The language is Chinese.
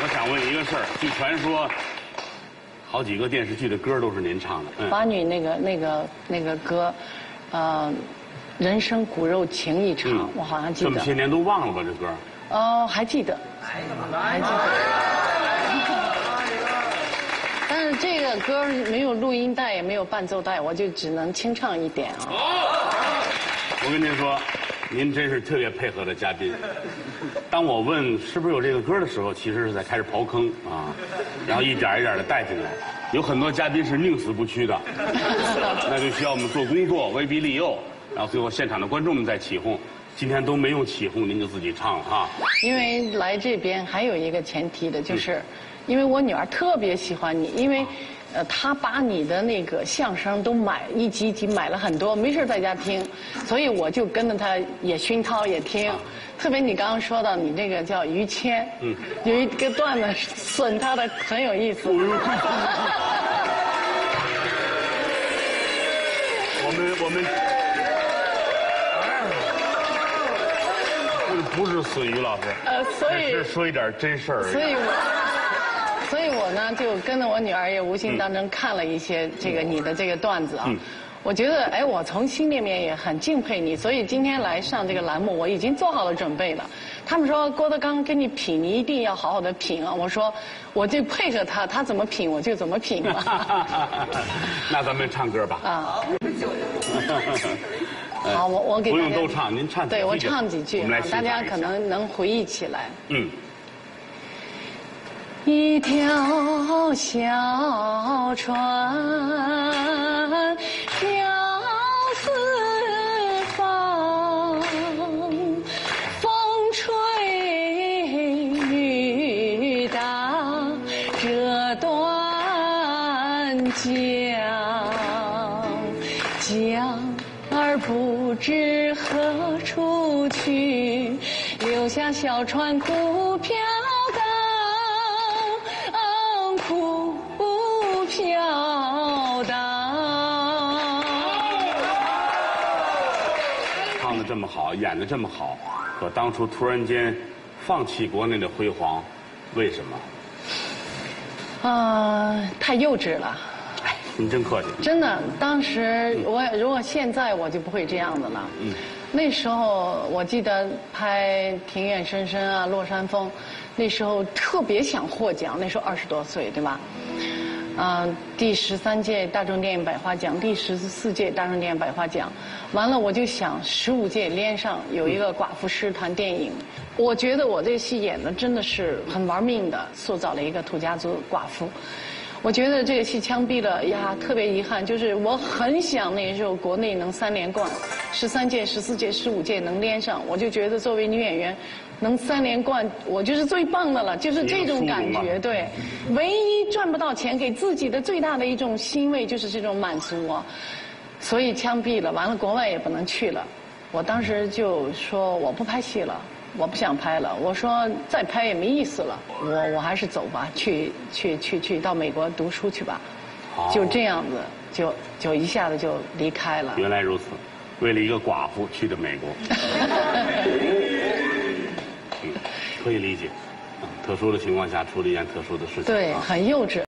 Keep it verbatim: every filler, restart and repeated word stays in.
我想问一个事儿，据传说，好几个电视剧的歌都是您唱的。嗯， 八女那个那个那个歌，呃，人生骨肉情一场，我好像记得。 这么些年都忘了吧这歌？ 哦，还记得，还记得。但是这个歌没有录音带，也没有伴奏带，我就只能清唱一点啊。 我跟您说，您真是特别配合的嘉宾。当我问是不是有这个歌的时候，其实是在开始刨坑啊，然后一点一点的带进来。有很多嘉宾是宁死不屈的，那就需要我们做工作，威逼利诱，然后最后现场的观众们再起哄。今天都没用起哄，您就自己唱了哈。 因为来这边还有一个前提的，就是，因为我女儿特别喜欢你，因为，呃，她把你的那个相声都买一集一集买了很多，没事在家听，所以我就跟着她也熏陶也听。特别你刚刚说到你这个叫于谦，嗯，有一个段子损她的很有意思。 我们我们。不是损于老师，呃，所以是说一点真事儿。 所以我，所以我呢就跟着我女儿也无形当中看了一些这个你的这个段子啊，嗯、我觉得哎，我从心里面也很敬佩你，所以今天来上这个栏目，我已经做好了准备了。他们说郭德纲跟你品，你一定要好好的品啊！我说我就配合他，他怎么品我就怎么品嘛。 那咱们唱歌吧。啊。 好，我我给不用都唱，您唱几句。 对，我唱几句， 我们来大家可能能回忆起来。 嗯。 一条小船飘四方，风吹雨打这断江，江儿不知何处去，留下小船苦飘荡，苦飘荡。 唱得这么好，演得这么好，可当初突然间放弃国内的辉煌，为什么？ 啊、呃，太幼稚了。 您真客气。 真的，当时我如果现在我就不会这样子了。嗯。那时候我记得拍《庭院深深》啊，《落山风》，那时候特别想获奖，那时候二十多岁，对吧？嗯、呃，第十三届大众电影百花奖，第十四届大众电影百花奖，完了我就想十五届连上有一个寡妇师团电影。我觉得我这戏演的真的是很玩命的，塑造了一个土家族寡妇。我觉得这个戏枪毙了呀，特别遗憾，就是我很想那时候国内能三连冠，十三届、十四届、十五届能连上，我就觉得作为女演员，能三连冠，我就是最棒的了，就是这种感觉。对，唯一赚不到钱，给自己的最大的一种欣慰就是这种满足啊。所以枪毙了，完了国外也不能去了，我当时就说我不拍戏了。我不想拍了，我说再拍也没意思了，我我还是走吧，去去去去到美国读书去吧，就这样子，就就一下子就离开了。 原来如此，为了一个寡妇去的美国，嗯，可以理解，特殊的情况下处理一件特殊的事情， 对，很幼稚。